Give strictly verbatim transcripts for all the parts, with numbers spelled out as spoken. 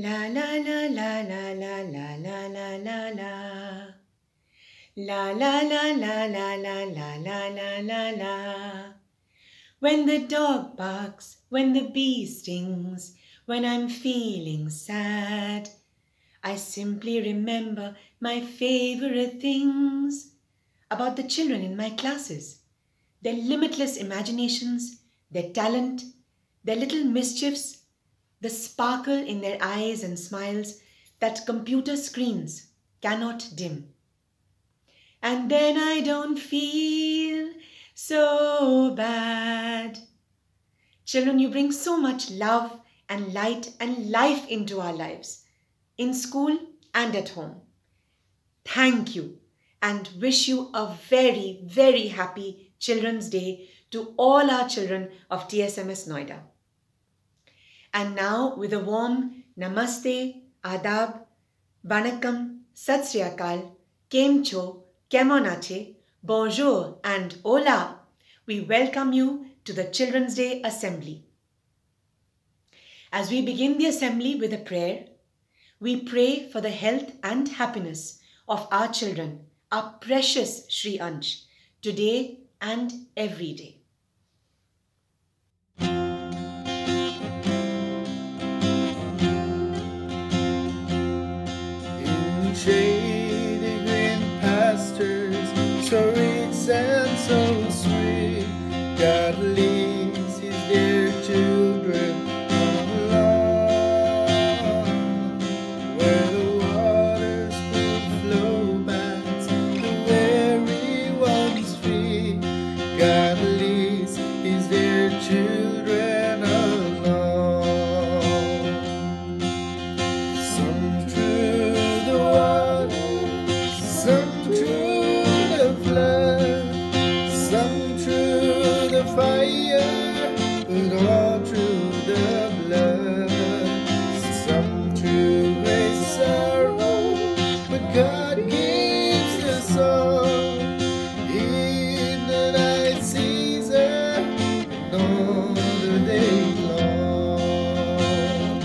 La la la la la la la la la la la. La la la la la la la la la la la. When the dog barks, when the bee stings, when I'm feeling sad, I simply remember my favorite things about the children in my classes, their limitless imaginations, their talent, their little mischiefs, the sparkle in their eyes and smiles that computer screens cannot dim. And then I don't feel so bad. Children, you bring so much love and light and life into our lives, in school and at home. Thank you, and wish you a very, very happy Children's Day to all our children of T S M S Noida. And now, with a warm Namaste, Adab, Vanakkam, Sat Sri Akal, Kem Cho, Kemon Ache, Bonjour and Hola, we welcome you to the Children's Day Assembly. As we begin the assembly with a prayer, we pray for the health and happiness of our children, our precious Shri Ansh, today and every day. In shady green pastures, so rich and so sweet, God leads His dear children along, where the waters will flow back to the weary ones' feet. God leads His dear children along. Some through the water, some through the flood, some through the fire, but all through the blood. Some through great sorrow, but God gives us all in the night season and all the day long.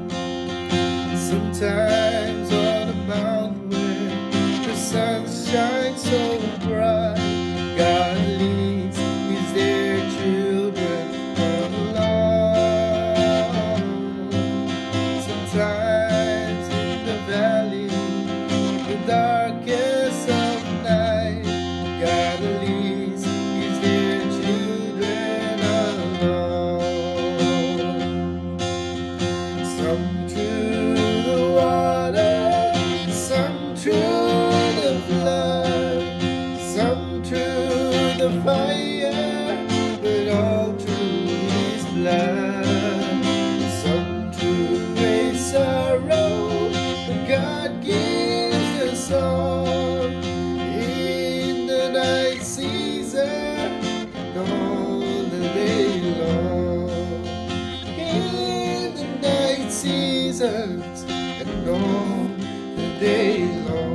Sometimes on a mountain where the sun shines so bright, God leads His dear children along. Sometimes in the valley, the darkest of night, God leads His dear children along. Some through the water, some through the flood, some through the fire, but all through His blood. Some through great sorrow, but God gives us all in the night season and all the day long. In the night seasons and all the day long.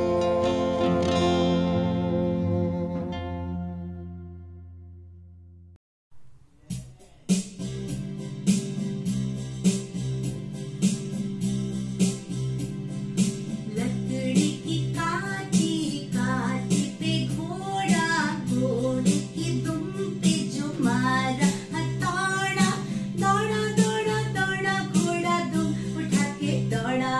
लकड़ी की काठी काठी पे घोड़ा, घोड़े की दुम पे जो मारा हथौड़ा, दौड़ा दौड़ा दौड़ा घोड़ा दुम उठा के दौड़ा.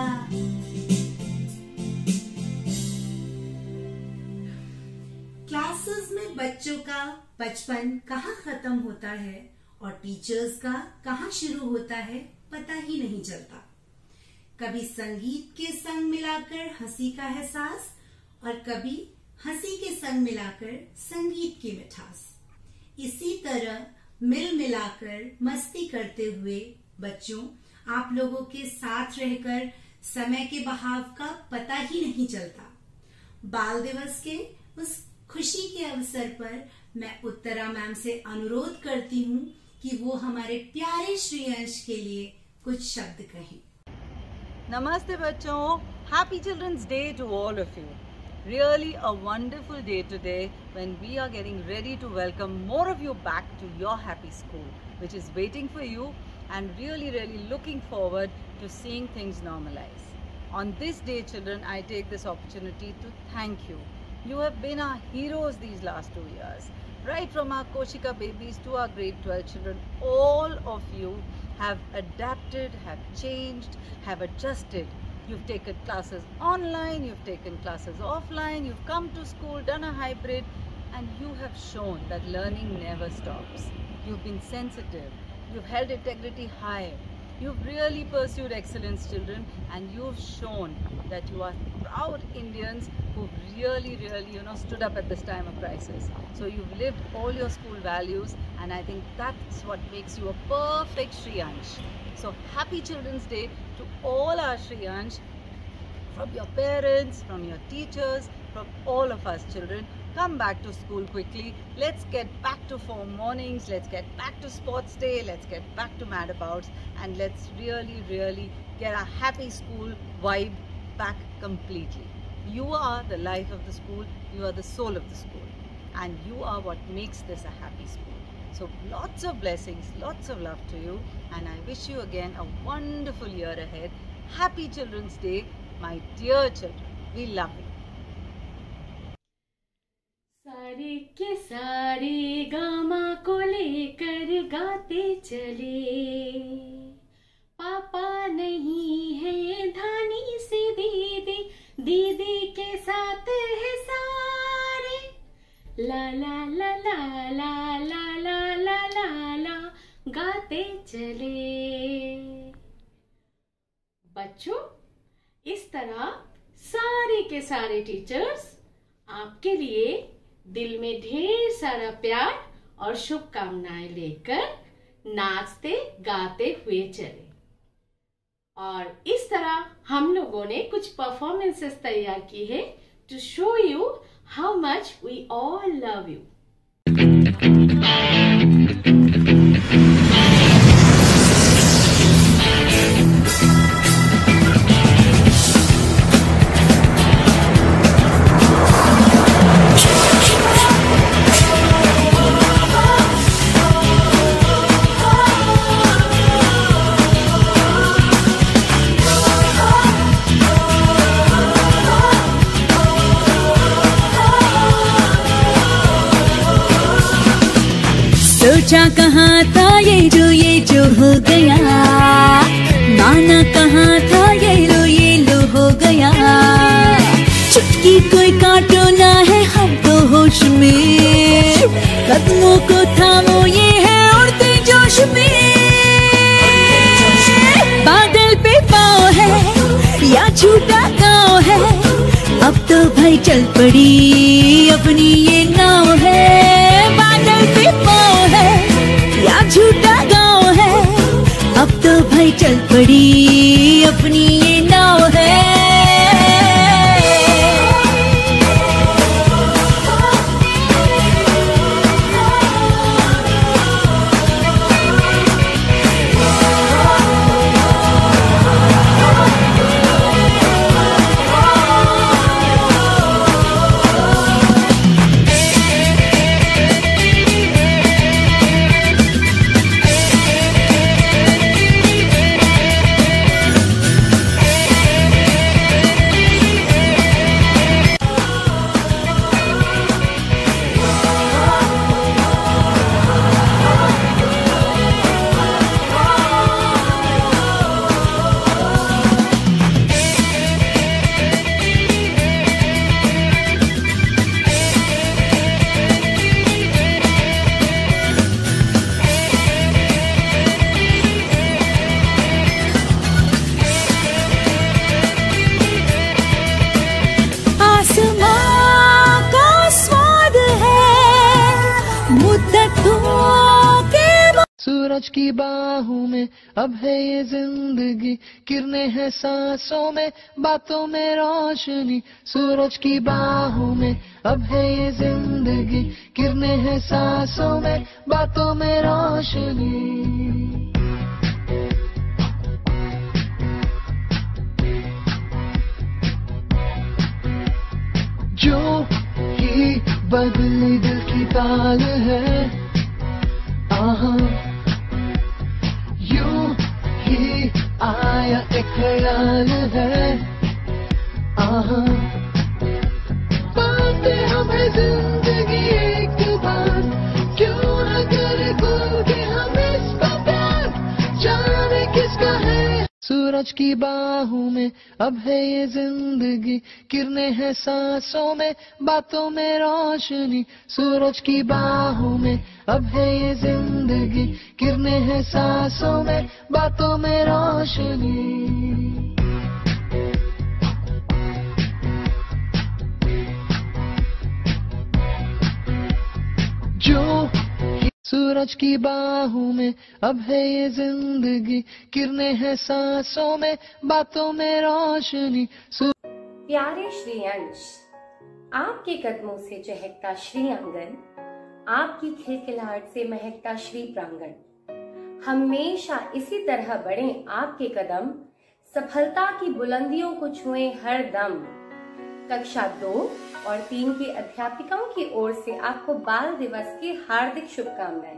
क्लासेस में बच्चों का बचपन कहाँ खत्म होता है और टीचर्स का कहाँ शुरू होता है पता ही नहीं चलता. कभी संगीत के संग मिलाकर हंसी का एहसास और कभी हंसी के संग मिलाकर संगीत की मिठास. इसी तरह मिल मिलाकर मस्ती करते हुए बच्चों, आप लोगों के साथ रहकर समय के बहाव का पता ही नहीं चलता. बाल दिवस के उस खुशी के अवसर पर मैं उत्तरा मैम से अनुरोध करती हूँ कि वो हमारे प्यारे श्री अंश के लिए कुछ शब्द कहें. Namaste bachon, happy Children's Day to all of you. Really a wonderful day today when we are getting ready to welcome more of you back to your happy school, which is waiting for you and really, really looking forward to seeing things normalize. On this day, children, I take this opportunity to thank you. You have been our heroes these last two years. Right from our Koshika babies to our grade twelve children, all of you have adapted, have changed, have adjusted. You've taken classes online, you've taken classes offline, you've come to school, done a hybrid, and you have shown that learning never stops. You've been sensitive, you've held integrity high, you've really pursued excellence, children, and you've shown that you are proud Indians who've really, really, you know, stood up at this time of crisis. So you've lived all your school values, and I think that's what makes you a perfect Shriyansh. So happy Children's Day to all our Shriyansh, from your parents, from your teachers, from all of us children. Come back to school quickly. Let's get back to form mornings. Let's get back to sports day. Let's get back to mad abouts, and let's really, really get a happy school vibe back completely. You are the life of the school. You are the soul of the school, and you are what makes this a happy school. So lots of blessings, lots of love to you, and I wish you again a wonderful year ahead. Happy Children's Day, my dear children. We love you. सारे के सारे gamma को लेकर गाते चले, पापा नहीं है धानी से दीदी, दीदी के साथ है सारे, ला ला ला ला ला ला ला ला ला ला गाते चले। बच्चों, इस तरह सारे के सारे टीचर्स आपके लिए दिल में ढेर सारा प्यार और शुभकामनाएं लेकर नाचते गाते हुए चले। और इस तरह हम लोगों ने कुछ परफॉर्मेंसेस तैयार की है to show you how much we all love you. सोचा कहाँ था ये जो ये जो हो गया, माना कहाँ था ये लो ये लो हो गया, चुटकी कोई काटो ना है हम तो होश में, कदमों को थामो ये है उड़ते जोश में, बादल पे पाँव है या छूटा गाँव है, अब तो भाई चल पड़ी अपनी ये नाव है, बादल पे पाँव है या झूठा गाँव है, अब तो भाई चल पड़ी अपनी ये नाव है। सूरज की बाहों में अब है ये जिंदगी, किरणें हैं सांसों में, बातों में रोशनी। सूरज की बाहों में अब है ये जिंदगी, किरणें हैं सांसों में, बातों में रोशनी। जो ही बदली दिल की ताल है, आहा यूं ही आया एक ख्याल है, आहा पाते हमें जिंदगी एक बार, क्यों न करे खुल के हम इसका प्यार, जाने किसका है। सूरज की बाहों में अब है ये जिंदगी, किरणें हैं सांसों में, बातों में रोशनी। सूरज की बाहों में अब है ये जिंदगी, किरणें हैं सांसों में, बातों में रोशनी। जो सूरज की बाहों में अब है ये जिंदगी, किरणें हैं सांसों में, बातों में रोशनी। प्यारे श्री अंश, आपके कदमों से चहकता श्री आंगन, आपकी खिलखिलाहट से महकता श्री प्रांगण। हमेशा इसी तरह बढ़ें आपके कदम, सफलता की बुलंदियों को छुएं हर दम। कक्षा दो और तीन की अध्यापिकाओं की ओर से आपको बाल दिवस की हार्दिक शुभकामनाएं।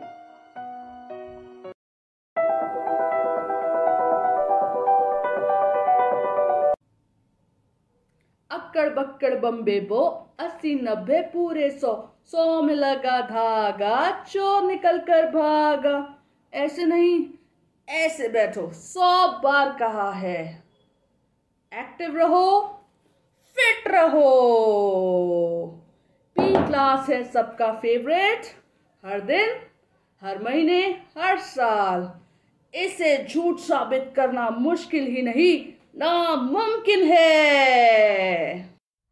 अक्कड़ बक्कड़ बम्बे बो, अस्सी नब्बे पूरे सौ, सौ में लगा धागा, चोर निकल कर भागा। ऐसे नहीं, ऐसे बैठो, सौ बार कहा है। एक्टिव रहो, फिट रहो। पी क्लास है सबका फेवरेट, हर दिन, हर महीने, हर साल। इसे झूठ साबित करना मुश्किल ही नहीं, नामुमकिन है।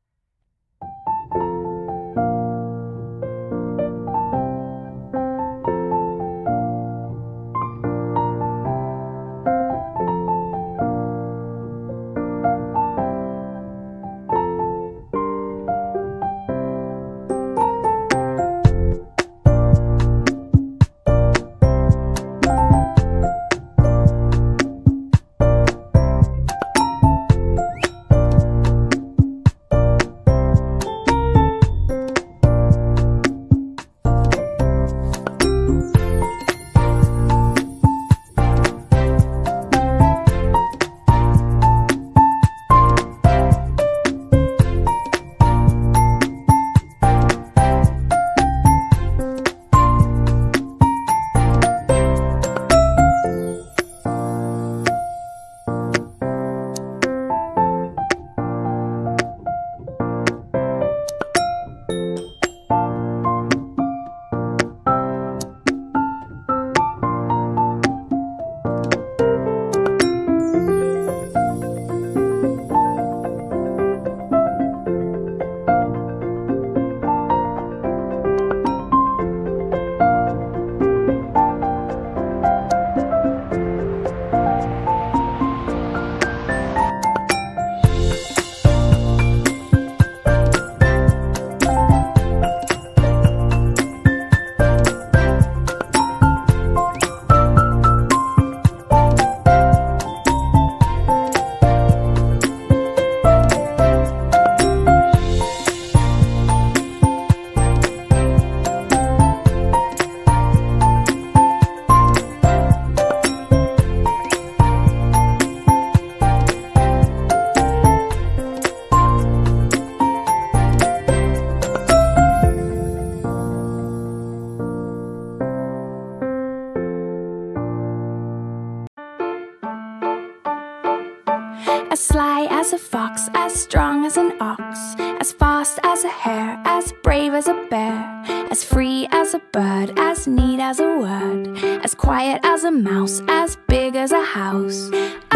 As sly as a fox, as strong as an ox, as fast as a hare, as brave as a bear, as free as a bird, as neat as a word, as quiet as a mouse, as big as a house.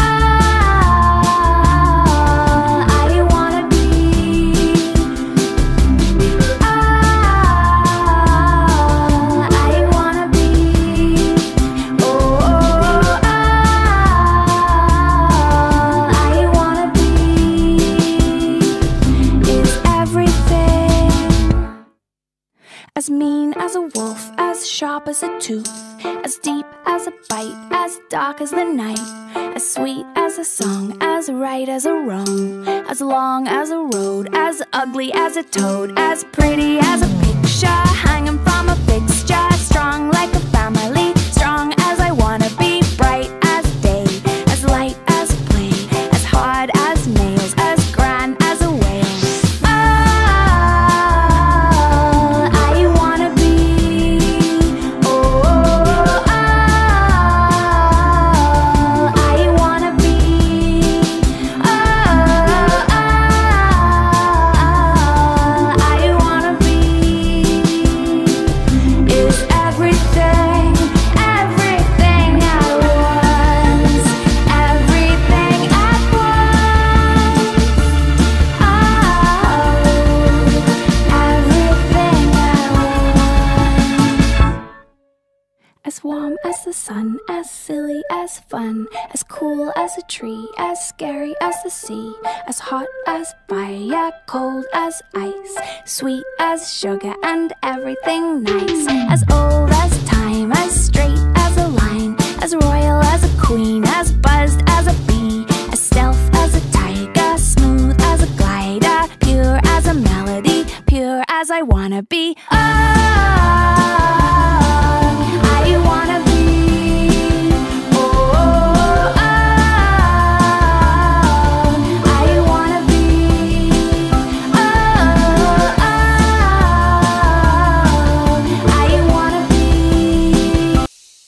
As mean as a wolf, as sharp as a tooth, as deep as a bite, as dark as the night, as sweet as a song, as right as a wrong, as long as a road, as ugly as a toad, as pretty as a picture hanging from a fixture, strong like a family, strong as I wanna be, bright as day, as warm as the sun, as silly as fun, as cool as a tree, as scary as the sea, as hot as fire, cold as ice, sweet as sugar and everything nice, as old as time, as straight as a line, as royal as a queen, as buzzed as a bee, as stealth as a tiger, smooth as a glider, pure as a melody, pure as I wanna be. Oh, I wanna be. Oh, oh, oh, I wanna be. Oh, oh, I wanna be.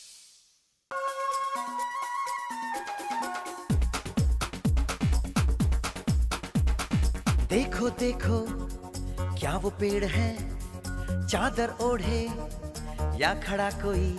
देखो देखो क्या वो पेड़ है, चादर ओढ़े या खड़ा कोई।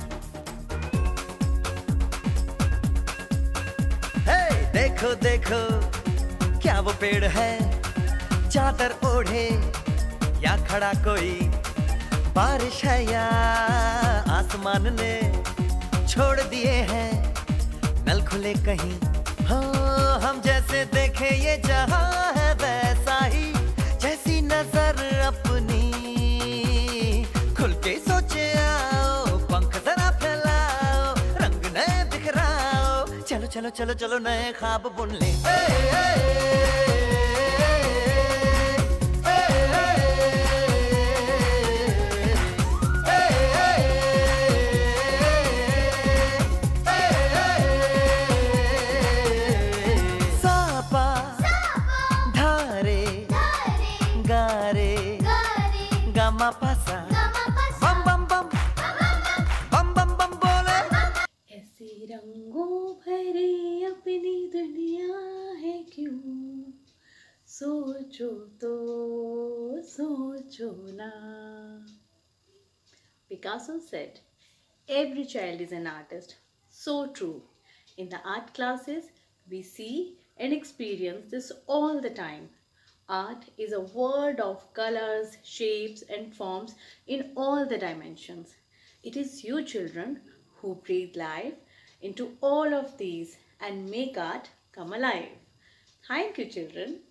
हे देखो देखो क्या वो पेड़ है, चादर ओढ़े या खड़ा कोई। बारिश है या आसमान ने छोड़ दिए हैं नल खुले कहीं। हाँ हम जैसे देखे ये जहां है वैसा ही, जैसी नजर अपनी खुल के सोचे आओ, पंख जरा फैलाओ, रंग नए बिखराओ, चलो चलो चलो चलो नए ख्वाब बुन ले। ए, ए, ए, पासा बम बम बम बम बम बम बोले। ऐसे रंगों भरी अपनी दुनिया है क्यों, सोचो तो सोचो ना। Picasso said, every child is an artist. So true. In the art classes, we see and experience this all the time. Art is a world of colors, shapes and forms in all the dimensions. It is you children who breathe life into all of these and make art come alive. Thank you children.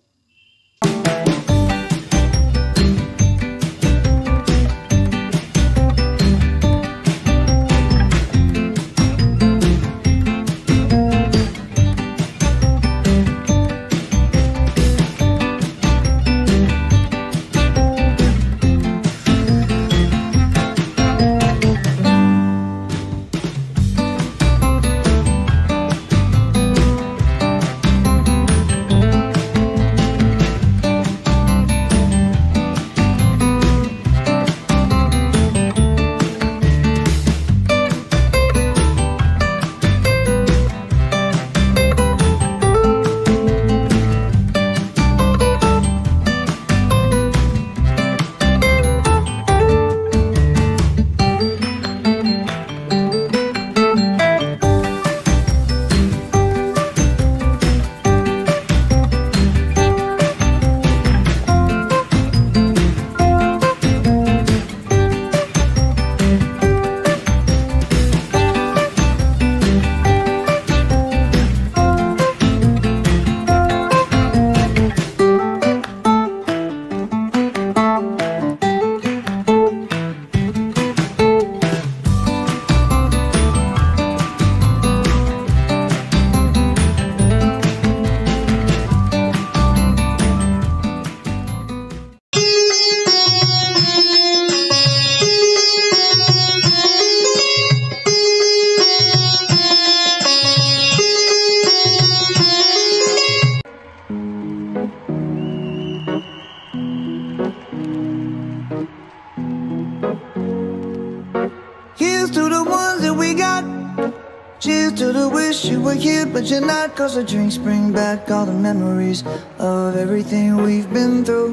to the wish you were here, but you're not. Cause the drinks bring back all the memories of everything we've been through.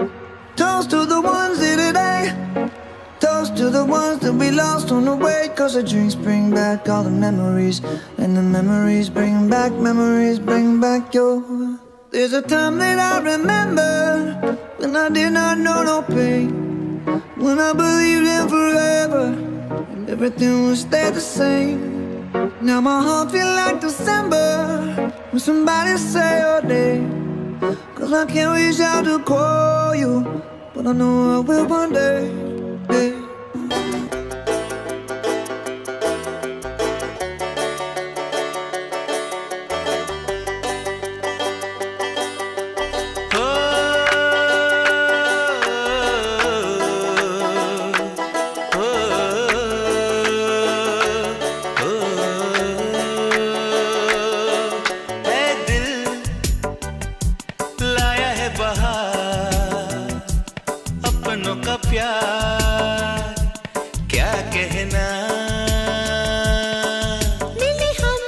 Toast to the ones here today, toast to the ones that we lost on the way. Cause the drinks bring back all the memories, and the memories bring back, memories bring back your. There's a time that I remember when I did not know no pain, when I believed in forever. everything will stay the same. Now my heart feel like December when somebody say your name. Cause I can't reach out to call you, but I know I will one day, yeah. का प्यार क्या कहना, मिले हम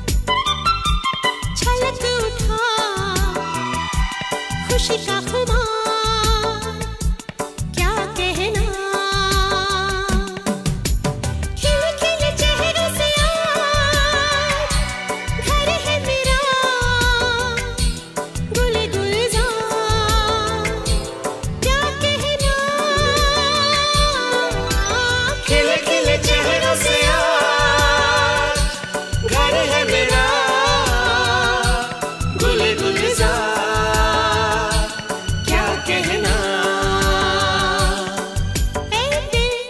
छलक उठा खुशी का खुमार क्या कहना, खिले खिले चेहरों से आज घर है मेरा गुल गुलजार क्या कहना, खिले खिले चेहरों से आज घर है मेरा गुल गुलजार क्या कहना। ऐ दिल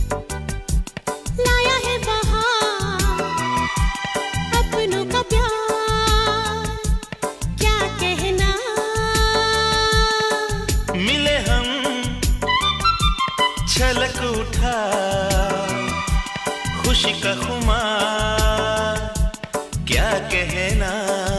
लाया है बहार अपनों का प्यार क्या कहना, मिले हम छलक उठा खुशी का खुमार क्या कहना।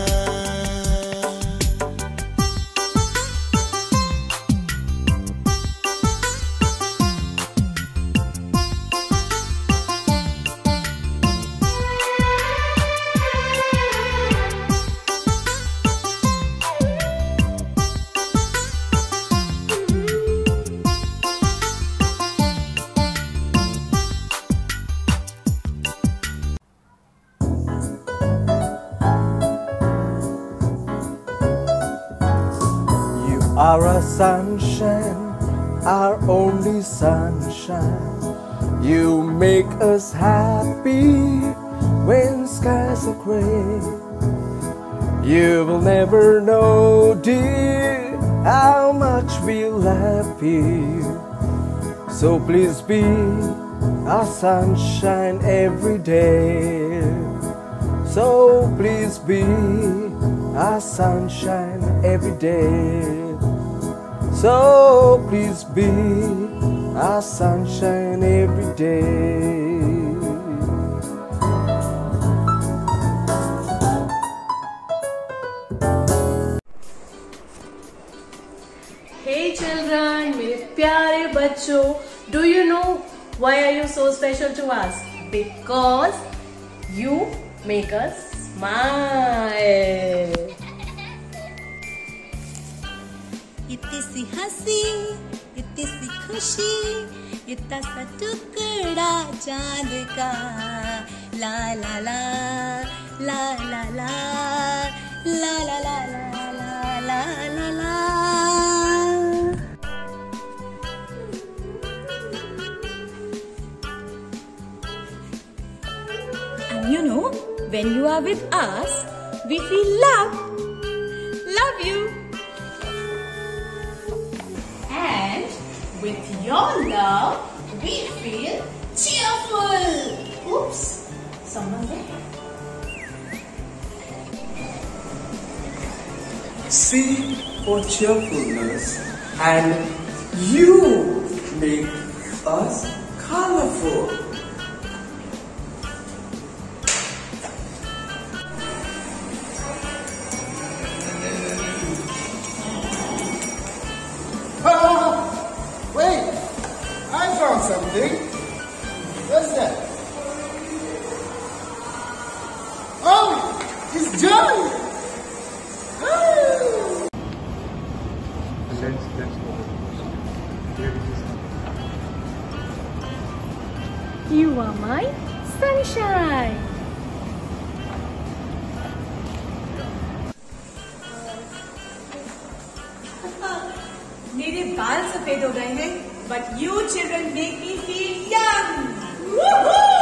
Are a sunshine, our only sunshine. You make us happy when skies are gray. You will never know, dear, how much we love you. So please be our sunshine every day. So please be our sunshine every day. So please be our sunshine every day. Hey children, मेरे प्यारे बच्चों, do you know why are you so special to us? Because you make us smile. इतनी सी हंसी इतनी सी खुशी इतना सा टुकड़ा चांद का ला ला ला ला ला ला ला ला ला ला ला ला ला। And you know, when you are with us, we feel love. Love you. And with your love, we feel cheerful. Oops, someone there. C for cheerfulness, and you make us colorful. Wait, I found something. What's that? Oh, it's Johnny. Oh. Let's, let's go. Here it is. You are my sunshine. मेरे बाल सफेद हो गए हैं, but you children make me feel young. Woohoo!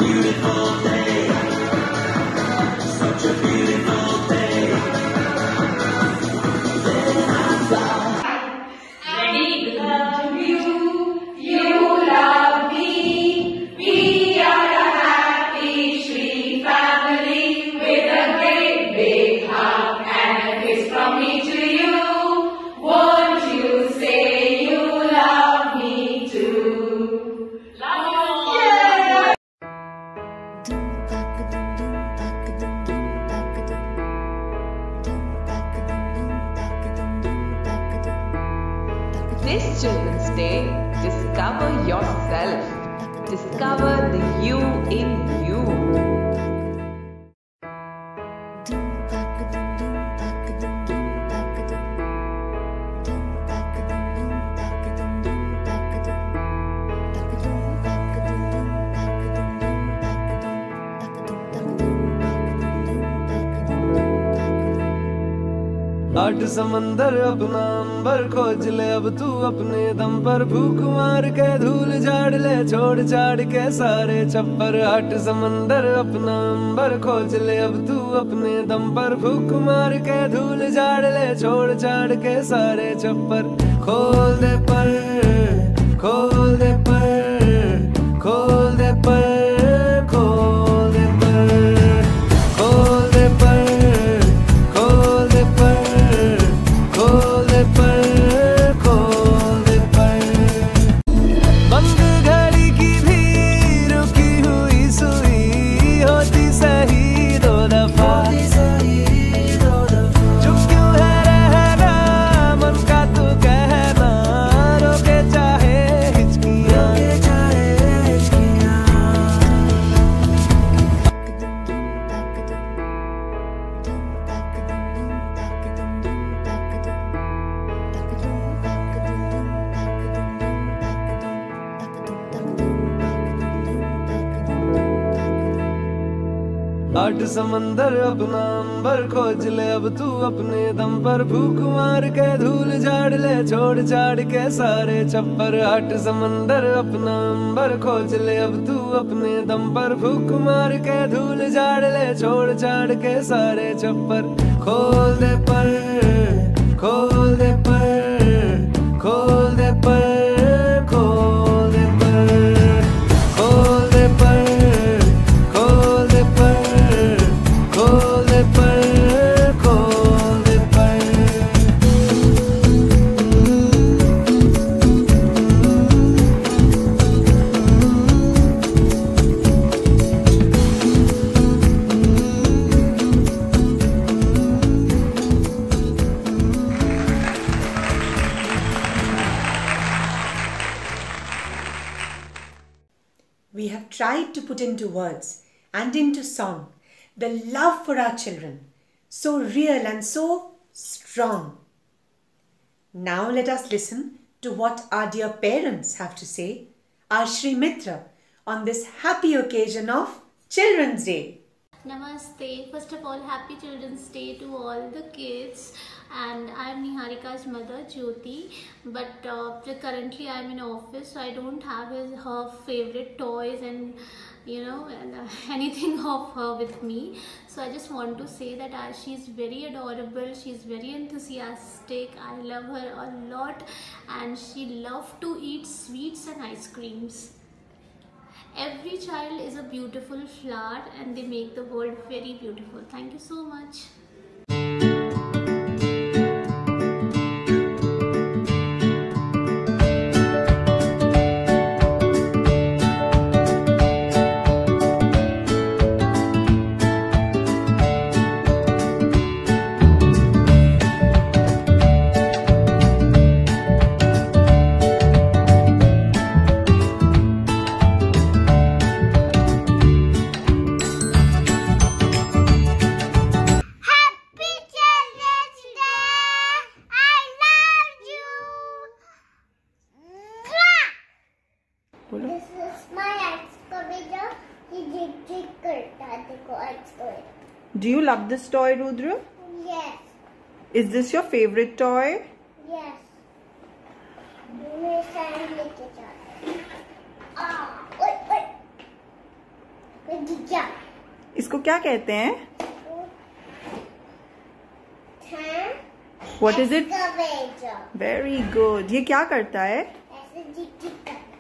beautiful day. Such a beautiful day. Then I fly. We love you, you love me. We are a happy Shri family with a great big hug and a kiss from me to you. Won't you say you love me too? Love you. Yeah. This Children's Day, discover yourself. Discover the you in you. आठ समंदर अपना अंबर खोज ले अब तू अपने दम पर भूख मार के धूल झाड़ ले छोड़ छाड़ के सारे छप्पर आठ समंदर अपना अंबर खोज ले अब तू अपने दम पर भूख मार के धूल झाड़ ले छोड़ छाड़ के सारे छप्पर खोल दे पर खोल दे पर खोल दे पर खोल दे पर खोल दे पर खोल दे पर खोल दे पर खोल दे पर बंद घड़ी की भी रुकी हुई सुई होती सही दो दफा चुप क्यों है रहना मन का तू कहना रोके चाहे हिचकियां आठ समंदर अपना अंबर खोज ले अब तू अपने दम पर भूख मार के धूल झाड़ ले छोड़ छाड़ के सारे छप्पर आठ समंदर अपना अंबर खोज ले अब तू अपने दम पर भूख मार के धूल झाड़ ले छोड़ छाड़ के सारे छप्पर खोल दे पर खोल दे पर खोल दे पर खोल दे पर खोल दे पर खोल दे पर खोल दे पर खोल दे पर We have tried to put into words and into song the love for our children, so real and so strong. Now let us listen to what our dear parents have to say, our Shri Mitra, on this happy occasion of Children's Day. Namaste. First of all, happy Children's Day to all the kids. And I'm Niharika's mother, Jyoti. But uh, currently I'm in office, so I don't have his, her favorite toys and you know and, uh, anything of her with me. So I just want to say that uh, she's very adorable. She's very enthusiastic. I love her a lot, and she loves to eat sweets and ice creams. Every child is a beautiful flower, and they make the world very beautiful. Thank you so much. This is my excavator. He jig jig karta dekho excavator. Do you love this toy, Rudra? Yes. Is this your favorite toy? Yes. मेरे साथ लेके जा रहा है. Ah, wait, wait. बगीचा। इसको क्या कहते हैं? हाँ? What is it? Excavator। Very good. ये क्या करता है? ऐसे जिक-जिक करता है।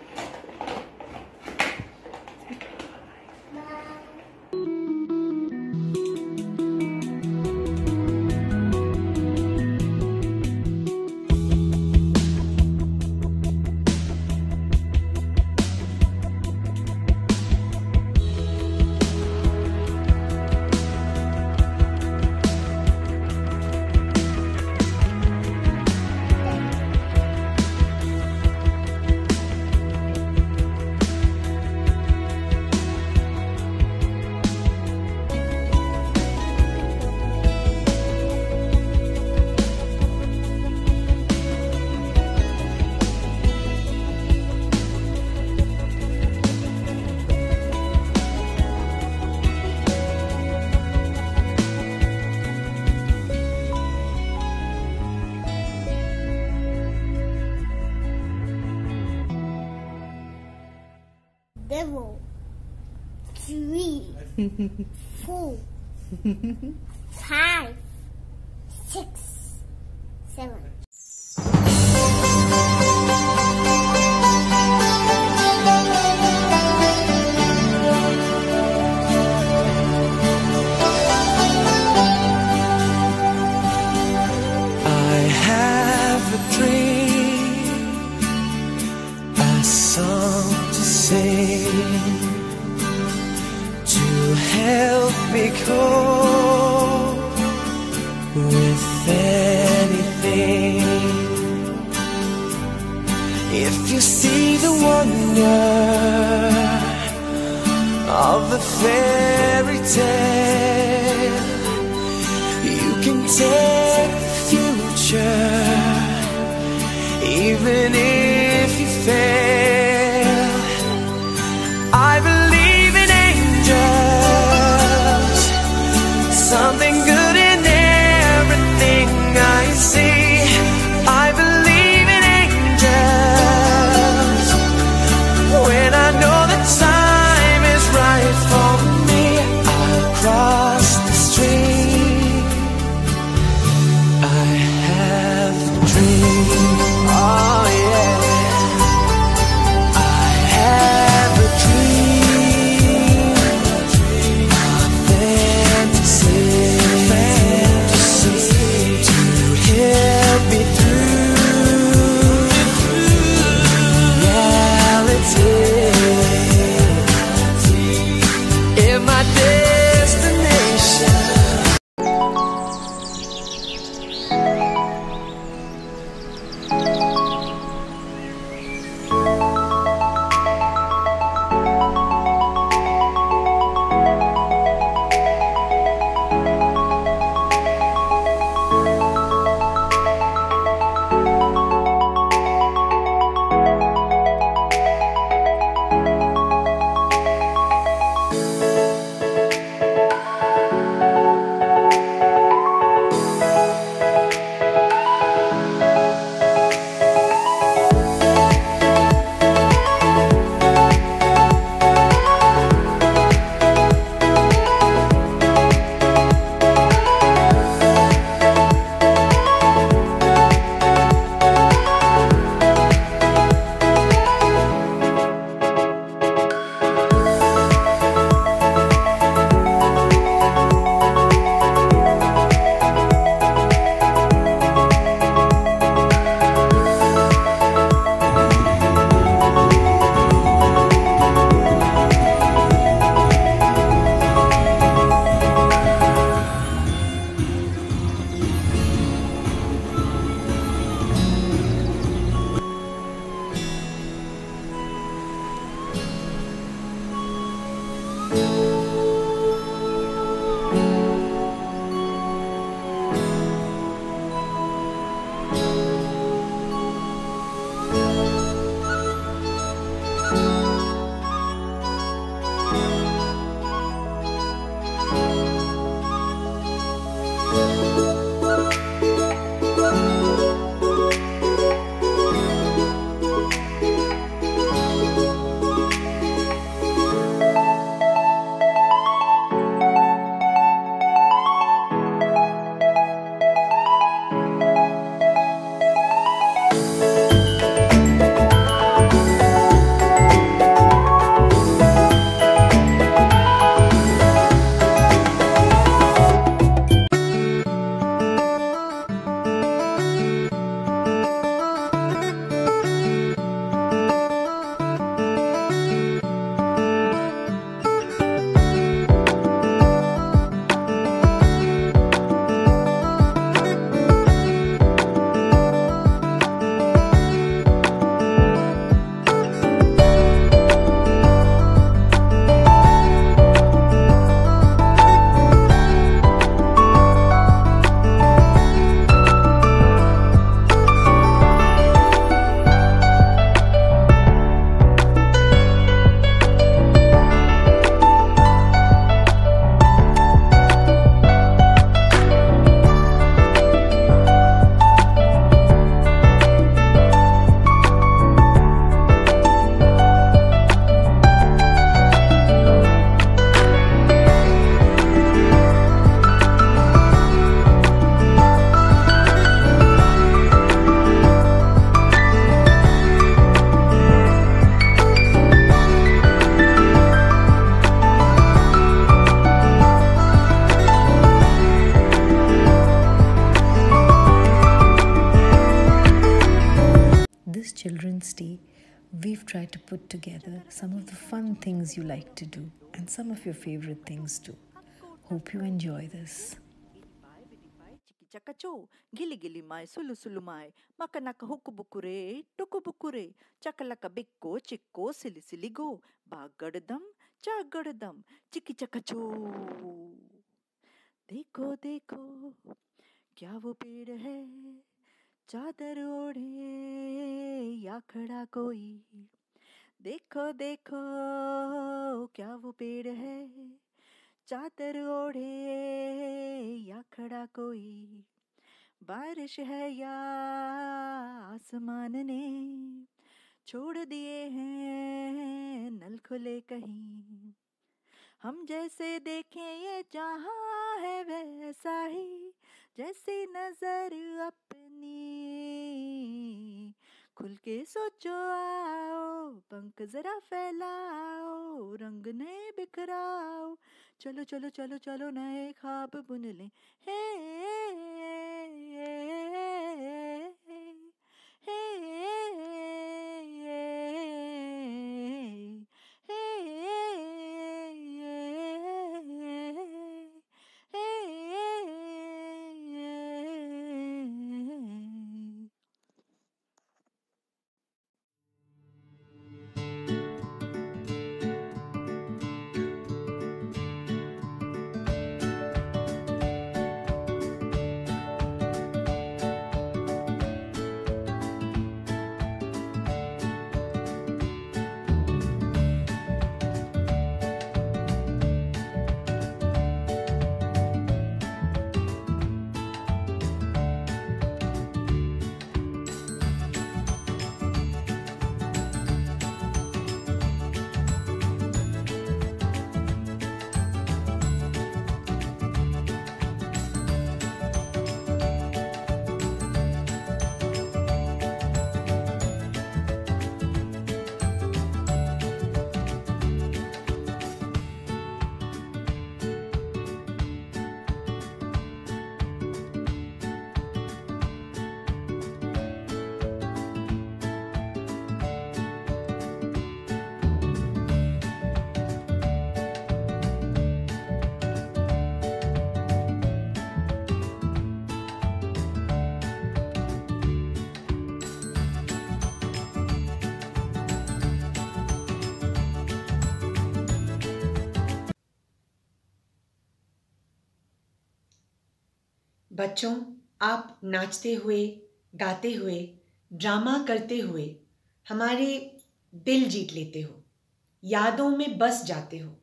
Devil. Three. Four. Five. Six. Seven. I have a dream, a song to sing, to help me cope with anything. If you see the wonder of the fairy tale, you can take the future, even if you fail. I believe in angels, something good in everything I see. I believe in angels, when I know the time is right for me. I'll cross the street. I have a dream, oh yeah. try to put together some of the fun things you like to do and some of your favorite things too. Hope you enjoy this. Chakacho, gili gili mai, sulu sulu mai, makanaka hukubukure, tukubukure, chakalaka bikko, chikko, silly silly go, bagadam, chagadam, chiki chakacho. देखो देखो क्या वो पेड़ है चादर ओढ़े या खड़ा कोई देखो देखो क्या वो पेड़ है चादर ओढ़े या खड़ा कोई बारिश है या आसमान ने छोड़ दिए हैं नल खुले कहीं हम जैसे देखें ये जहां है वैसा ही जैसी नजर अपनी खुल के सोचो आओ पंख जरा फैलाओ रंग नए बिखराओ चलो चलो चलो चलो नए ख्वाब बुन लें हे बच्चों, आप नाचते हुए, गाते हुए, ड्रामा करते हुए हमारे दिल जीत लेते हो, यादों में बस जाते हो।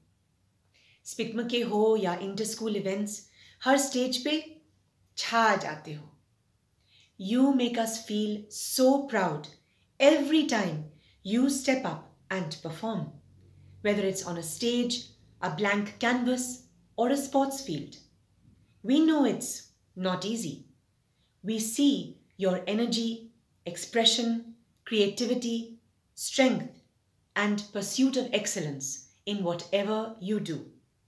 स्पिकम के हो या इंटर स्कूल इवेंट्स, हर स्टेज पे छा जाते हो। You make us feel so proud every time you step up and perform, whether it's on a stage, a blank canvas, or a sports field. We know it's not easy. We see your energy, expression, creativity, strength, and pursuit of excellence in whatever you do.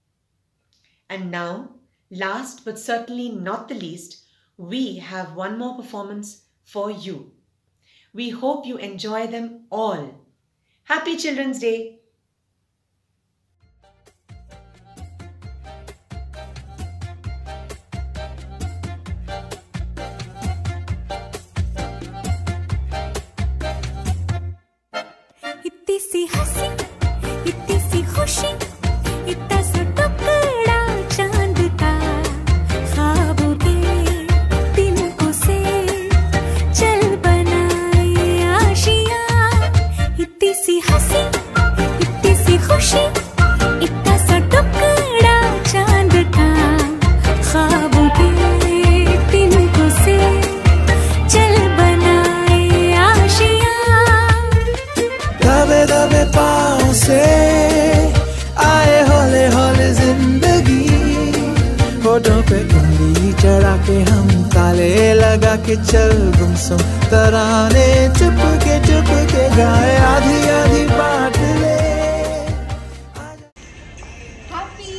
And now, last but certainly not the least, we have one more performance for you. We hope you enjoy them all. Happy Children's Day! इतनी सी हंसी, इतनी सी खुशी, इतना सा टुकड़ा चांद का, ख्वाबों के तिनकों से चल बनाए आशियाँ। इतनी सी हंसी, इतनी सी खुशी, इतना सा टुकड़ा चांद का, ख्वाबों के तिनकों से चल बनाए आशियाँ। दबे दबे पाँव से आए हौले हौले जिंदगी, होठों पे उंगली चढ़ा के हम ताले लगा के चल गुमसुम तराने चुप के चुप के गाए, आधी आधी बात ले। Happy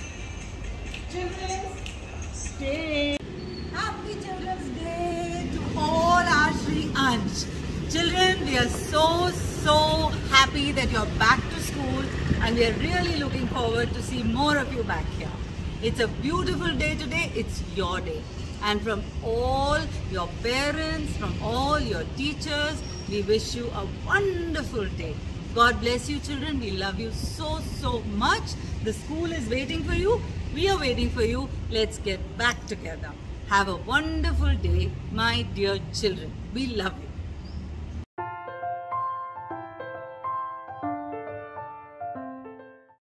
Children's Day! Happy Children's Day to all our Shri Ansh. Children, we are so, so happy happy that you're back to school, and we are really looking forward to see more of you back here. It's a beautiful day today. It's your day. And from all your parents, from all your teachers, we wish you a wonderful day. God bless you, children. We love you so, so much. The school is waiting for you. We are waiting for you. Let's get back together. Have a wonderful day, my dear children. We love you.